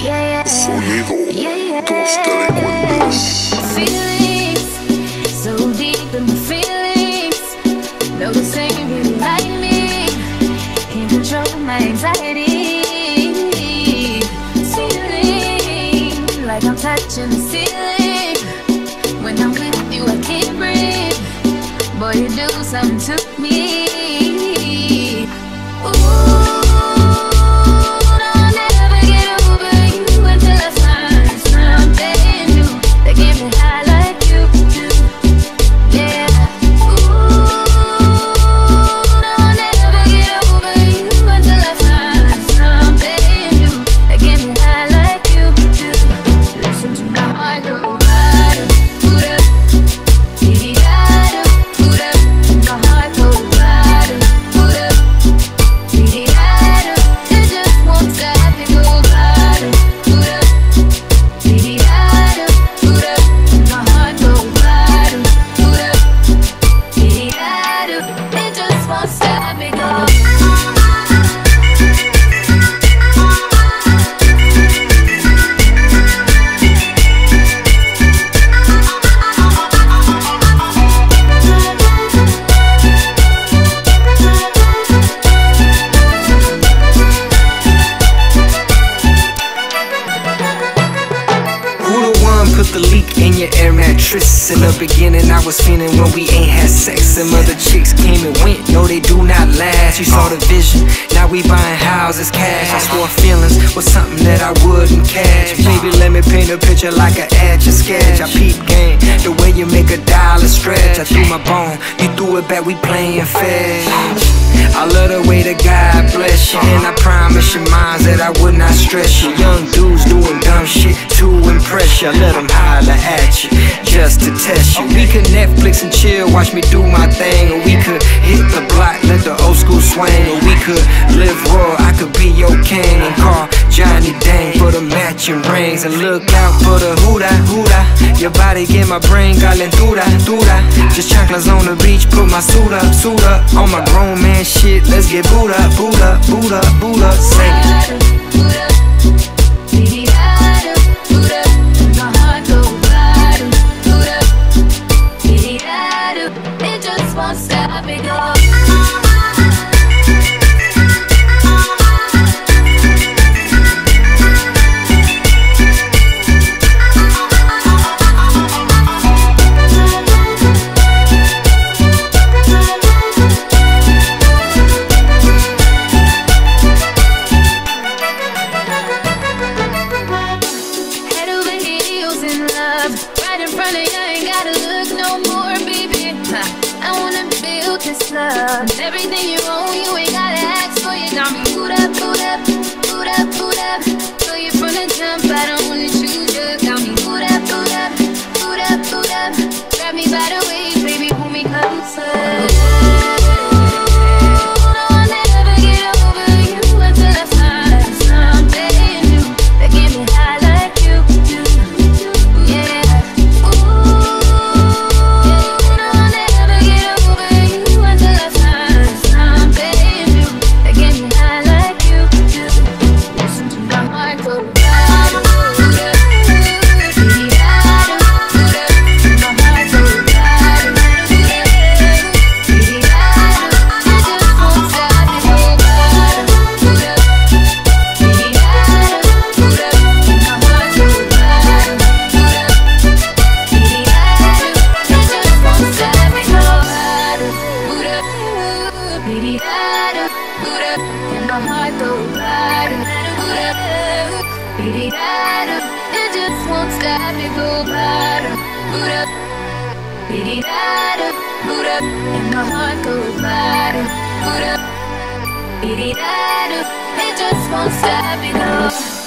Sonido Dos Delincuentes. Feelings so deep in my feelings. No, this ain't really like me. Can't control my anxiety. Feeling like I'm touching the ceiling. When I'm with you, I can't breathe. Boy, you do something to me. Put the leak in your air mattress. In the beginning I was feeling when we ain't had sex. Some other chicks came and went, no they do not last. You saw the vision, now we buying houses cash. I swore feelings was something that I wouldn't catch. Baby, let me paint a picture like an etch a sketch. I peep game, the way you make a dollar stretch. I threw my bone, you threw it back, we playing fetch. I love the way that God bless you, and I promise your minds that I would not stress you. Young dudes doing dumb shit to impress you. Let them holler at you just to test you. We could Netflix and chill, watch me do my thing. Or we could hit the block, let the old school swing. Or we could live raw, I could be your king and call Johnny Dang for the matching rings. And look out for the hooda, hooda. Your body get my brain calentura, dura. Just chanclas on the beach, put my suit up on my grown man shit. Let's get boot up, boot up, boot up, boot up, sing it. It just won't stop me go. Right in front of you, ain't gotta look no more, baby. I wanna build this love. Everything you own, you ain't gotta ask for. You got me boot up, boot up, boot up, boot up. So you from the jump, I don't wanna choose you. Got me boot up, boot up, boot up, boot up. Grab me by the waist, baby, pull me closer. It just won't stop me go bottom. Boot up, boot up, and my heart goes bottom. Boot up, it just won't stop me go.